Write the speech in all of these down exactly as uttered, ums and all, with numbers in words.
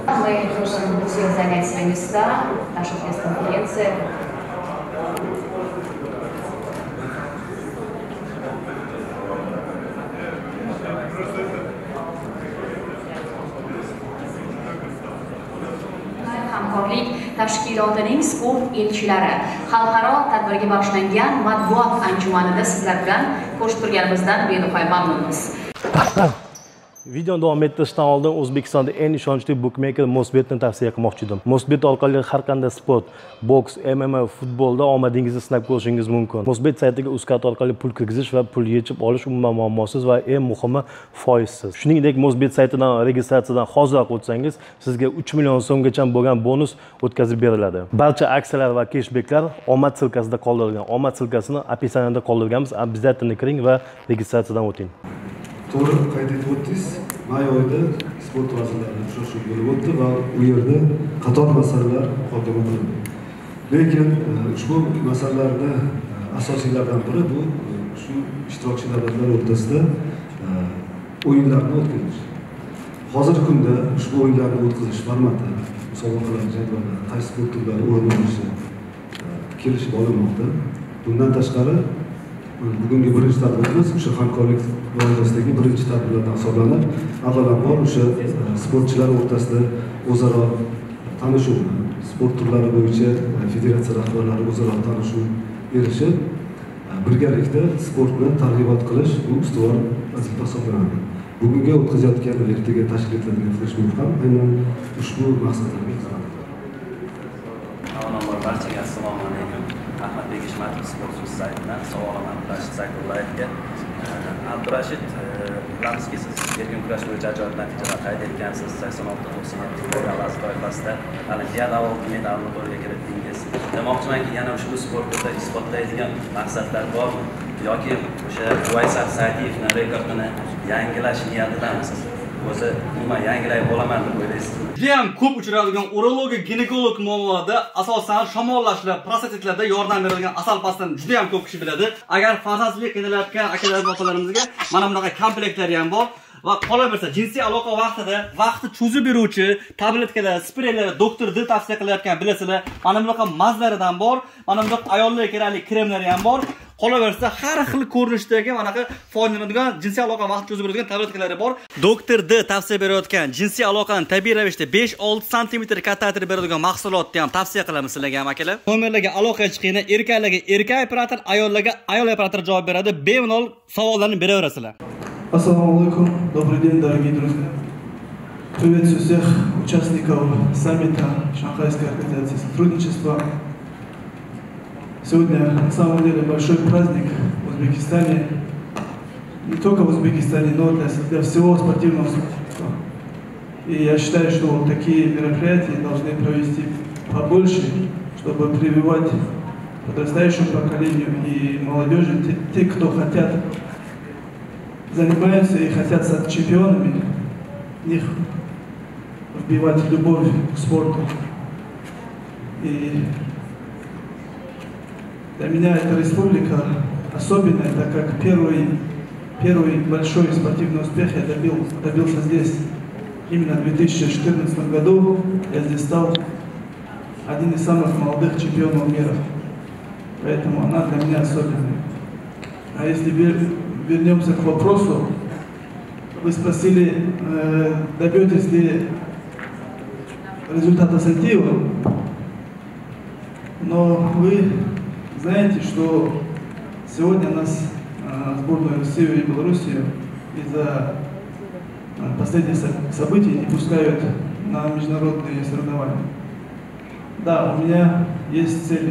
Мы слушаем всех занять свои места, наша пресс-конференция. Hamkorlik tashkilotining sport elchilari xalqaro tadbirga bag'ishlangan matbuot anjumanida sizlar bilan ko'rishib turganimizdan benihoya mamnunmiz. Videoni davom ettirishdan oldin O'zbekistonda eng ishonchli bookmaker Mosbetni tavsiya qilmoqchi edim. Mosbet orqali har qanday sport, boks, M M A, futbolda omadingizni sinab ko'rishingiz mumkin. Mosbet saytiga UzCard orqali pul kirgizish va pul yechib olish umuman muammosiz va eng muhimi foizsiz. Shuningdek, Mosbet saytidan registratsiyadan hoziroq o'tsangiz, sizga uch million so'mgacha bo'lgan bonus o'tkazib beriladi. Barcha aksiyalar va cashbacklar omad silkasida qoldirilgan. Omad silkasini описаниеda qoldirganmiz. Обязательно kiring va registratsiyadan o'ting. To'g'ri qayd etib o'tdingiz, may oyida sport vazirlari uchrashuvi bo'lib o'tdi va u yerda qator masalalar muhokama qilindi. Lekin ushbu masalalarda asosiylardan biri bu shu ishtirokchi davlatlar o'rtasida o'yinlarni o'tkazish. Hozirgi kunda ushbu o'yinlarni o'tkazish formati, musobaqalar jadvali, qaysi sport turlari o'rin olishi kelishib olinmoqda. Bundan tashqari bugungi birinchi tadbirimiz o'sha hamkorlik doirasidagi birinchi tadbirlardan hisoblanib, avvalambor o'sha sportchilar o'rtasida o'zaro tanishuv, sport turlari bo'yicha federatsiya rahbarlari o'zaro tanishuv erishib, birgalikda sportni targ'ibot qilish bu ustuvor vazifa hisoblanadi. Bugungi o'tkazayotgan va ertaga tashkil etiladigan fleshmob ham aynan ushbu maqsadlarga xizmat qiladi. Avvalambor barchaga assalomu alaykum. Ahmadbek Ishmatov sport saytidan savolim Abdurashid Sayfullayevga. Abdurashid, bilamizki siz erkin kurash bo'yicha ajoyib natijalar qayd etgansiz. sakson olti to'qson yetti kilogramm toifasida Olimpiada oltin medalni qo'lga kiritdingiz. Demoqchimanki, yana ushbu sportda isbotlaydigan maqsadlar bormi? Yoki o'sha Uvaysar Saidiyevning rekordini yangilash niyatidamisiz? O'zi nima yangilay olaman deb o'ylaysiz? Juda ham ko'p uchraydigan urologiya, ginekolog muammolarda asosan shamollashlar, prostatitlarda yordam beradigan asal pastani juda ham ko'p kishi biladi. Agar farzandlik qiynalayotgan akalar va opalarimizga mana bunaqa komplektlar ham bor. Va qolaversa jinsiy aloqa vaqtida vaqtni cho'zib beruvchi tabletkalar, spreylar doktor D tavsiya qilayotgan bilasizlar. Mana bunaqa mazlaridan bor, mana bunaqa ayollarga kerakli kremlar ham bor. Qolaversa har xil ko'rinishdagi manaqa foydalanadigan jinsiy aloqa vaqt cho'zib beradigan tabletkalari bor. Doktor D tavsiya berayotgan jinsiy aloqani tabiiy ravishda besh olti santimetr kattatirib beradigan mahsulotni ham tavsiya qilamiz sizlarga ham akalar. Nomerlarga aloqa chiqinglar, erkaklarga erkak operator, ayollarga ayol operator javob beradi. Bemalol savollarni beraverasizlar. Ассаламу алейкум, добрый день, дорогие друзья. Приветствую всех участников саммита Шанхайской организации сотрудничества. Сегодня на самом деле большой праздник в Узбекистане. Не только в Узбекистане, но для, для всего спортивного сообщества. И я считаю, что вот такие мероприятия должны провести побольше, чтобы прививать подрастающему поколению и молодежи, те, те, кто хотят занимаются и хотят стать чемпионами, в них вбивать любовь к спорту. И для меня эта республика особенная, так как первый, первый большой спортивный успех я добил, добился здесь. Именно в две тысячи четырнадцатом году я здесь стал один из самых молодых чемпионов мира. Поэтому она для меня особенная. А если вернемся к вопросу, вы спросили, э, добьетесь ли результата Сантьева, но вы знаете, что сегодня нас, э, сборную Россию и Белоруссию, из-за э, последних событий не пускают на международные соревнования. Да, у меня есть цели.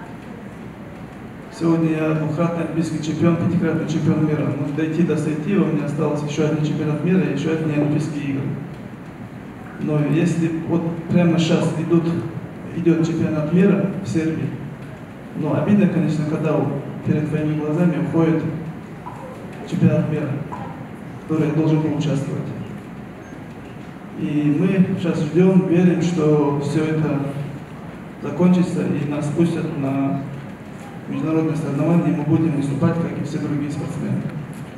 Сегодня я двукратный олимпийский чемпион, пятикратный чемпион мира. Но дойти до Сайтива, у меня осталось еще один чемпионат мира и еще одни олимпийские игры. Но если вот прямо сейчас идут, идет чемпионат мира в Сербии, но обидно, конечно, когда перед твоими глазами уходит чемпионат мира, в который я должен поучаствовать. И мы сейчас ждем, верим, что все это закончится и нас пустят на международные соревнования, и мы будем выступать, как и все другие спортсмены.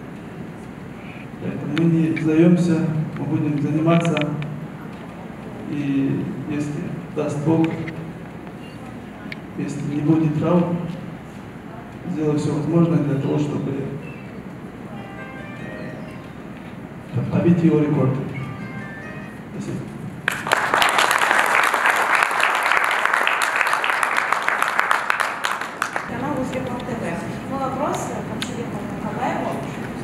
Поэтому мы не сдаемся, мы будем заниматься. И если даст Бог, если не будет травм, сделаю все возможное для того, чтобы побить его рекорд. Спасибо. Канал Узбеков ТВ. Мой вопрос к Камшибеку Кабаеву.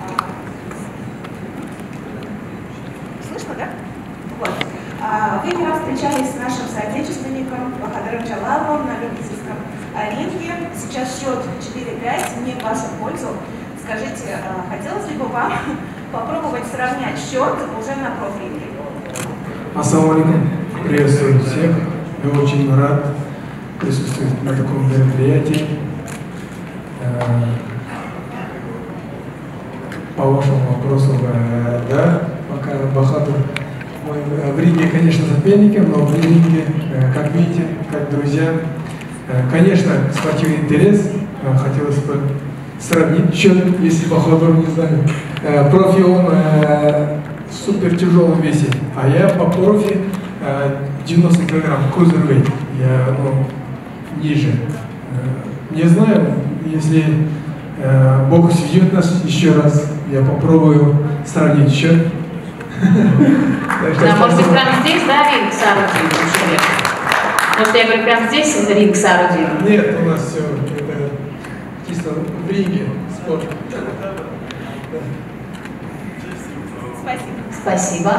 Слышно, да? Вот. Вы не раз встречались с нашим соотечественником Бахадыром Джалаловым на любительском ринге. Сейчас счет четыре пять, не в вашу пользу. Скажите, хотелось ли бы вам попробовать сравнять счет уже на профринге? Ассаламу алейкум. Приветствую всех. Я очень рад присутствовать на таком мероприятии. По вашему вопросу, да, пока Бахадыр мой в ринге, конечно, соперники, но в ринге, как видите, как друзья. Конечно, спортивный интерес. Хотелось бы сравнить счет, если Бахадыр, не знаю. Профи он супер тяжелом весе, а я по профи девяносто килограмм, cruiserweight, я ну, ниже. Не знаю, если Бог сведет нас еще раз, я попробую сравнить счет. Да, может быть, прямо здесь, да, ринг соорудим? Может, я говорю, прямо здесь ринг соорудим? Нет, у нас все это чисто в ринге, спорт. Спасибо. Спасибо.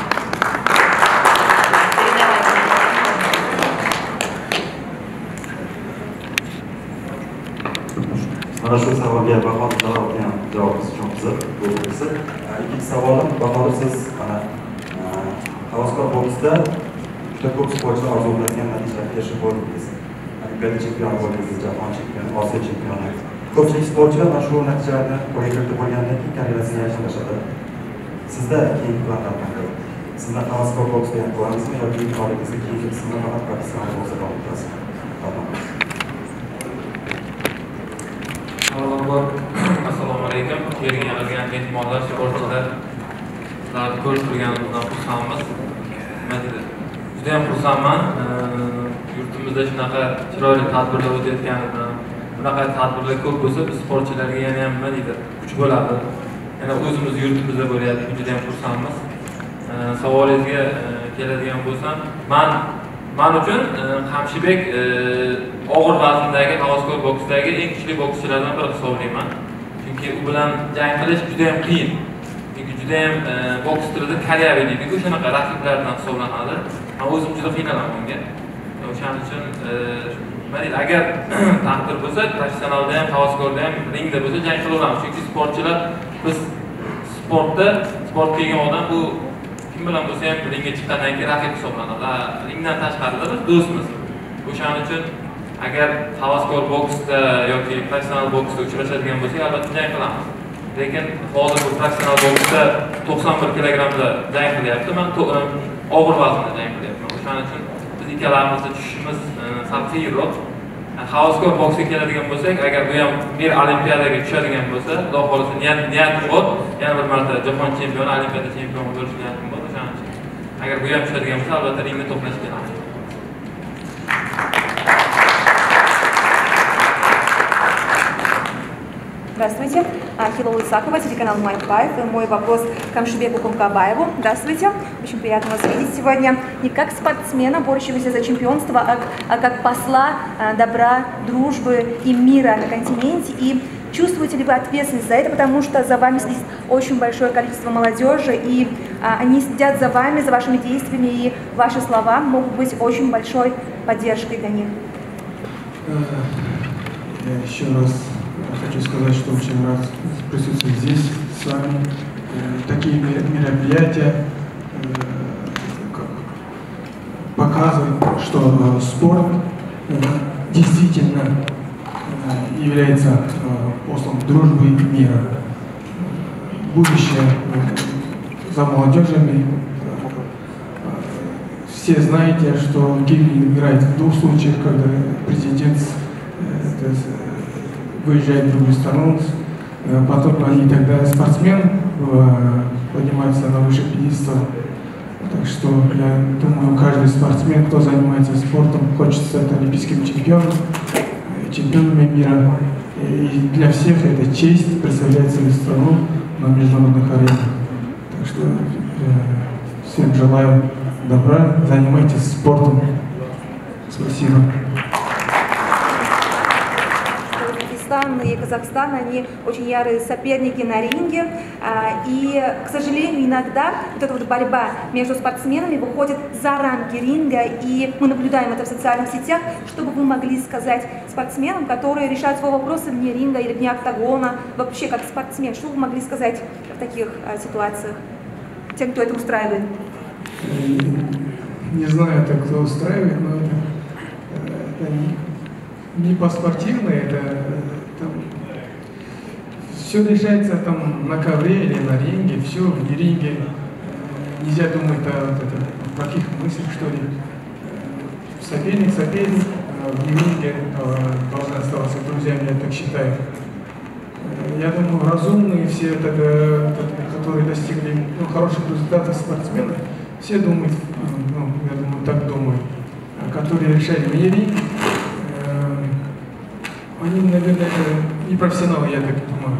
Mana shu savolga Bahodir Jalolov javobingiz uchun qiziq. Bu birinchisi. Ikkinchi savolim, Bahodir, siz mana havaskor boksda juda ko'p sportchilar orzu qiladigan natijalarga erishib bo'ldingiz. Olimpiada chempioni bo'ldingiz, jahon chempioni, Osiyo chempioni. Ko'pchilik sportchilar mana shu natijalarni qo'lga kiritib bo'lgandan keyin karyerasini yashirinlashadi. Sizda keyingi planlar qanday? Sizlar havaskor boksda ham qo'yamizmi yoki faoliyatingizga keyingi qismida faqat professional boksda davom etasizmi? Avvalambor assalomu alaykum. Yerga yig'ilgan mehmonlar, sportchilar, sizlarni ko'rib turganimizdan xursandmiz. Juda ham xursandman. Yurtimizda shunaqa chiroyli tadbirlar o'tayotganidan, bunaqa tadbirlar ko'p bo'lsa, biz sportchilarga yana ham nima deydi, kuch bo'ladi. Yana o'zimiz yurtimizda bo'lyapti, juda ham xursandmiz. Savolingizga keladigan bo'lsam, men men uchun Hamshibek og'ir vazndagi havaskor boksdagi eng kuchli bokschilardan biri hisoblayman. Chunki u bilan jang qilish juda ham qiyin. Chunki juda ham boks tilida karyaviy deydi-ku, shunaqa raqiblardan hisoblanadi. Men o'zim juda qiynalaman unga. O'shaning uchun men agar taqdir bo'lsa, professionalda ham, havaskorda ham, ringda bo'lsa jang qilaveramiz. Chunki sportchilar biz sportda, sport qilgan odam bu kim bilan bo'lsa ham ringga chiqqandan keyin raqib hisoblanadi. Ringdan tashqarida biz do'stmiz. O'shaning uchun agar havaskor boksda yoki professional boksda uchrashadigan bo'lsak, albatta jang qilamiz. Lekin hozir bu professional boksda to'qson bir kilogrammda jang qilyapti, men og'ir vaznda jang qilyapman. O'shaning uchun biz ikkalamizni tushishimiz sal qiyinroq. Havaskor boksga keladigan bo'lsak, agar bu ham bir olimpiadaga tushadigan bo'lsa, xudo xolisa niyatim bor, yana bir marta jahon chempioni, olimpiada chempioni bo'lish niyatim bor. O'shaning uchun agar bu ham tushadigan bo'lsa, albatta ringda to'qnash kelamiz. Здравствуйте. Хилол Исакова, телеканал Майфайв. И мой вопрос к Камшибеку Кумкабаеву. Здравствуйте. Очень приятно вас видеть сегодня. Не как спортсмена, борющегося за чемпионство, а, а как посла а, добра, дружбы и мира на континенте. И чувствуете ли вы ответственность за это, потому что за вами следит очень большое количество молодежи, и а, они следят за вами, за вашими действиями, и ваши слова могут быть очень большой поддержкой для них. Я еще раз хочу сказать, что очень рад присутствовать здесь с вами. Такие мероприятия показывают, что спорт действительно является послом дружбы и мира. Будущее за молодежами. Все знаете, что Киев играет в двух случаях, когда президент выезжает в другую страну, потом они тогда спортсмен поднимается на высший пьедестал. Так что я думаю, каждый спортсмен, кто занимается спортом, хочет стать олимпийским чемпионом, чемпионами мира. И для всех это честь представлять свою страну на международных аренах. Так что э, всем желаю добра, занимайтесь спортом. Спасибо. Узбекистан и Казахстан, они очень ярые соперники на ринге, и, к сожалению, иногда вот эта вот борьба между спортсменами выходит за рамки ринга, и мы наблюдаем это в социальных сетях. Что бы вы могли сказать спортсменам, которые решают свои вопросы вне ринга или вне октагона, вообще как спортсмен, что вы могли сказать в таких ситуациях, тем, кто это устраивает? Не знаю, это кто устраивает, но это, это не, не по-спортивно, это там, все решается там на ковре или на ринге, все в ринге. Нельзя думать о вот это, плохих мыслях, что ли. Соперник, соперник, в ринге должны оставаться друзьями, я так считаю. Я думаю, разумные все, это, это, которые достигли ну, хороших результатов спортсменов, все думают, ну, я думаю, так думают, которые решали вне ринга, э, они, наверное, не профессионалы, я так думаю.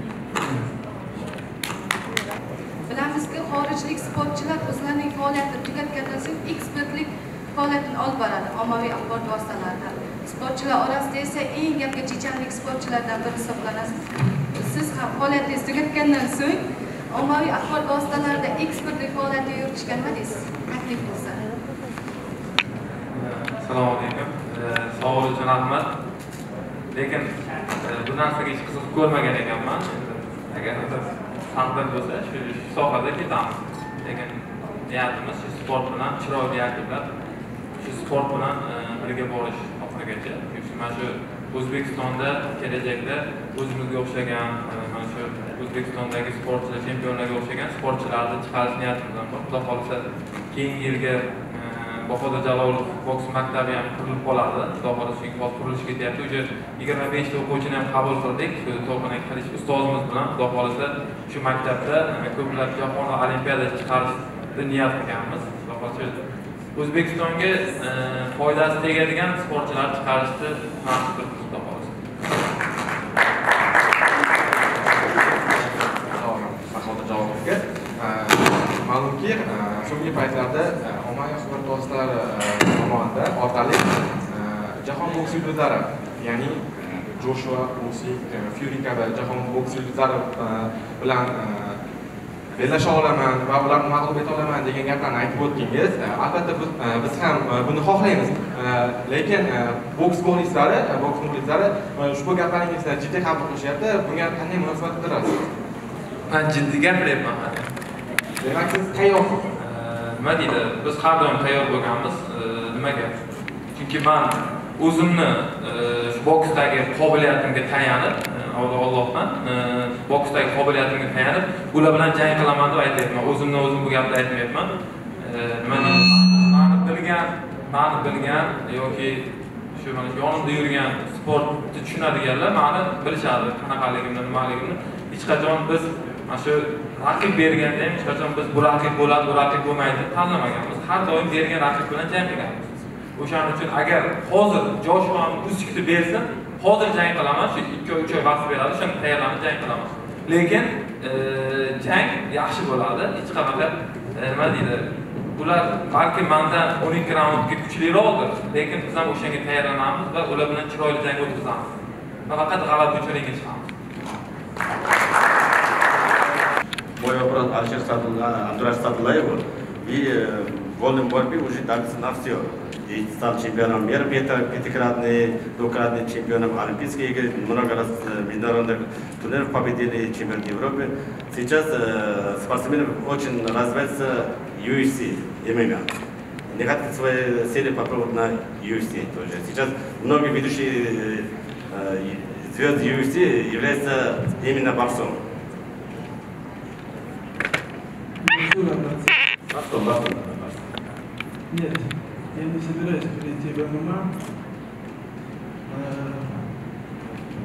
Bilamizki, xorijlik sportchilar o'zlarining faoliyatini tugatgandan so'ng ekspertlik faoliyatini olib boradi ommaviy axborot vositalarida. Sportchilar orasida esa eng gapga chechanlik sportchilardan biri hisoblanasiz. Siz ham faoliyatingizni tugatgandan so'ng ommaviy axborot vositalarida ekspertlik faoliyatini yuritishga nima deysiz? Taklif bo'lsa. Assalomu alaykum. Savol uchun rahmat. Lekin bu narsaga hech qiziqib ko'rmagan ekanman. Agar tanqid bo'lsa, shu sohada ketamiz. Lekin niyatimiz shu sport bilan chiroyli yakunlab, shu sport bilan birga borish oxirigacha. Chunki mana shu O'zbekistonda kelajakda o'zimizga o'xshagan, mana shu O'zbekistondagi sportchilar, chempionlarga o'xshagan sportchilarni chiqarish niyatimizdan bor. Xudo xohlasa keyingi yilga Bahodir Jalolov boks maktabi ham qurilib qoladi. Xudo xohlasa chunki hozir qurilish ketyapti. O'sha yigirma beshta o'quvchini ham qabul qildik. Shu To'lqin Qilish ustozimiz bilan xudo xohlasa shu maktabda ko'plab jahon olimpiada chiqarishni niyat qilganmiz. Xudo xohlasa O'zbekistonga foydasi tegadigan sportchilar chiqarishni maqsad qilib xudo xohlasa. Bahodir Jalolovga ma'lumki, so'nggi paytlarda ommaviy axborot vositalari tomonidan orqali jahon boks yulduzlari, ya'ni Joshua, Usyk, Fury kabi jahon boks yulduzlari bilan bellasha olaman va ularni mag'lub eta olaman degan gaplarni aytib o'tdingiz. Albatta biz ham buni xohlaymiz. Lekin boks muxlislari, boks muxlislari ushbu gaplaringizni jiddiy qabul qilishyapti. Bunga qanday munosabat bildirasiz? Men jiddiy gapiryapman. Demak, siz tayyorsiz. Nima deydi? Biz har doim tayyor bo'lganmiz. Nimaga? Chunki men o'zimni shu boksdagi qobiliyatimga tayanib, Allohdan boksdagi qobiliyatimga tayanib, ular bilan jang qilaman deb aytyapman. O'zimni o'zim bu gapni aytmayapman. Nima deydi? Meni bilgan, meni bilgan yoki shu mana yonimda yurgan sportni tushunadiganlar meni bilishadi, qanaqaligimni, nimaligimni. Hech qachon biz mana shu raqib berganda ham hech qachon biz bu raqib bo'ladi, bu raqib bo'lmaydi deb tanlamaganmiz. Har doim bergan raqib bilan jang qilganmiz. O'shaning uchun agar hozir Joshua Usyikni bersa, hozir jang qilaman, shu ikki uch oy vaqt beradi, o'shani tayyorlanib jang qilaman. Lekin jang yaxshi bo'ladi, hech qanaqa nima deydi? Ular balki mendan o'n ikki raundga kuchliroqdir, lekin biz ham o'shanga tayyorlanamiz va ular bilan chiroyli jang o'tkazamiz. Faqat g'alaba uchun ringga chiqamiz. Мой вопрос Антураж Садулаеву. И в вольном борьбе уже добился на все. И стал чемпионом мира, пятикратный, двукратный чемпионом Олимпийских игр, много раз международных турниров победили, чемпион Европы. Сейчас э, спортсмены очень развивается ю эф си, эм эм а. Не хотят свои цели попробовать на ю эф си тоже. Сейчас многие ведущие э, звезды ю эф си являются именно борцом. Бастон, бастон. Нет, я не собираюсь перейти в эм эм а.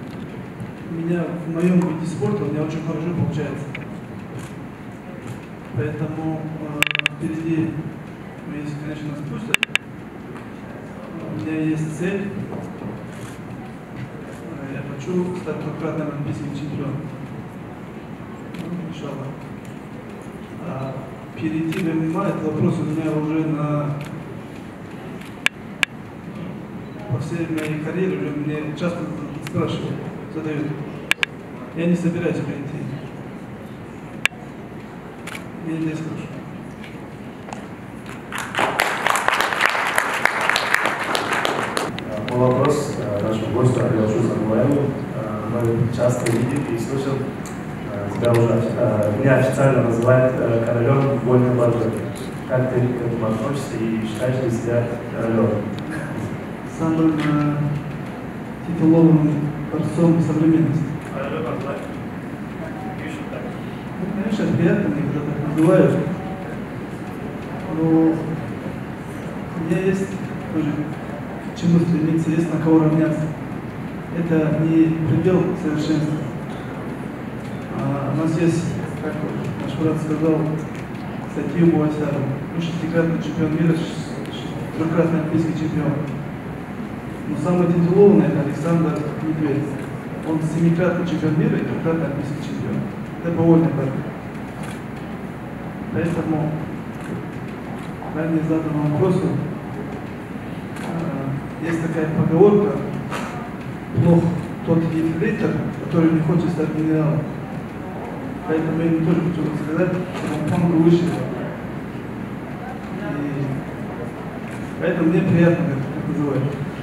У меня в моем виде спорта у меня очень хорошо получается. Поэтому э, впереди, ну, если, конечно, нас пустят, у меня есть цель. Я хочу стать двукратным олимпийским чемпионом. Ну, иншаллах. А перейти в ММА, этот вопрос у меня уже на... По всей моей карьере уже мне часто спрашивают, задают. Я не собираюсь перейти. Я не скажу. Мой вопрос нашему гостю Алёшу Самуэлу. Мы часто видим и слышим, тебя уже неофициально называют королем вольной борьбы. Как ты к этому относишься и считаешь ли себя королем? Самым э, титулованным борцом современности. Ну, конечно, приятно, мне когда так называют. Но у меня есть тоже к чему стремиться, есть на кого равняться. Это не предел совершенства. А у нас есть, как наш брат сказал, статью Буасару, ну, шестикратный чемпион мира, трехкратный олимпийский чемпион. Но самый титулованный это Александр Медведев. Он семикратный чемпион мира и трехкратный олимпийский чемпион. Это по вольной борьбе. Поэтому ранее заданному вопросу э, есть такая поговорка: плох тот ефрейтор, который не хочет стать генералом. Поэтому я не тоже хочу сказать, что он много выше. И поэтому мне приятно это называть.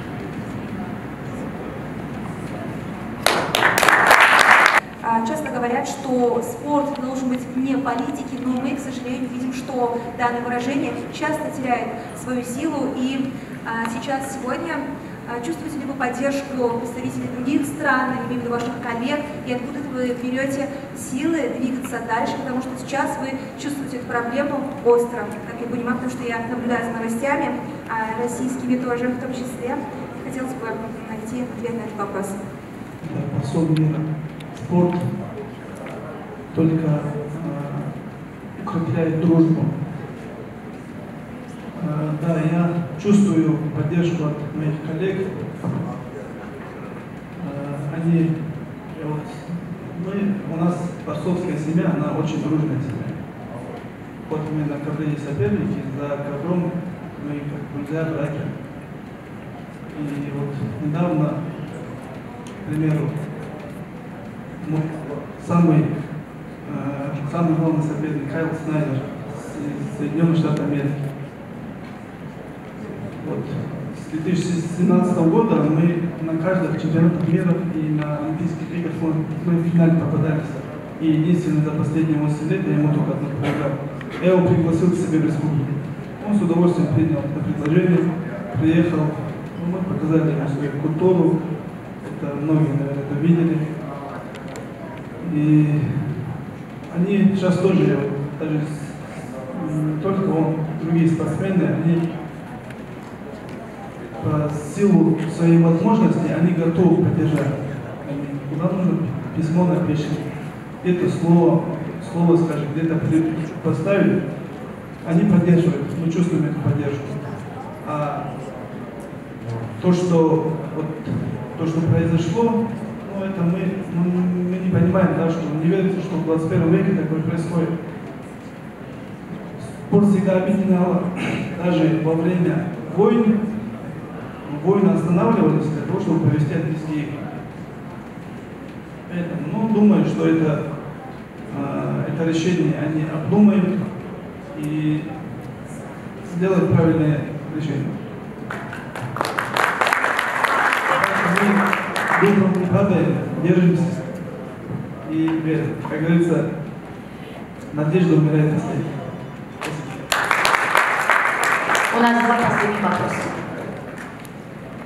Часто говорят, что спорт должен быть вне политики, но мы, к сожалению, видим, что данное выражение часто теряет свою силу. И а, сейчас, сегодня, а, чувствуете ли вы поддержку представителей других стран, я имею в виду ваших коллег, и откуда вы берете силы двигаться дальше, потому что сейчас вы чувствуете эту проблему остро, как я понимаю, потому что я наблюдаю за новостями, а, российскими тоже в том числе. Хотелось бы найти ответ на этот вопрос. Да, посол мира. Спорт только э, укрепляет дружбу. Э, да, я чувствую поддержку от моих коллег. Э, они, вот, мы, у нас борцовская семья, она очень дружная семья. Вот мы на ковре и соперники, за ковром мы как друзья, братья. И вот недавно, к примеру, мой самый, э, самый главный соперник Кайл Снайдер из Соединенных Штатов Америки. Вот. С две тысячи семнадцатого года мы на каждых чемпионатах мира и на Олимпийских играх мы в финале попадались. И единственное за последние восемь лет я ему только одну проиграл. Я его пригласил к себе в республику. Он с удовольствием принял это предложение, приехал, ну, мы показали ему свою культуру. Это многие, наверное, это видели. И они сейчас тоже, даже не только он, другие спортсмены, они по силу своей возможности, они готовы поддержать. Куда нужно письмо напишем, где-то слово, слово скажем, где-то поставили, они поддерживают, мы чувствуем эту поддержку. А то, что, вот, то, что произошло, ну, это мы, мы, мы не понимаем, да, что не верится, что в двадцать первом веке такое происходит. Спорт всегда объединял, даже во время войн, войны останавливались для того, чтобы провести Олимпийские игры. Поэтому, ну, думаю, что это, э, это решение они обдумают и сделают правильное решение. Духом не падаем, держимся и верим. Как говорится, надежда умирает последней. У нас два последних вопроса.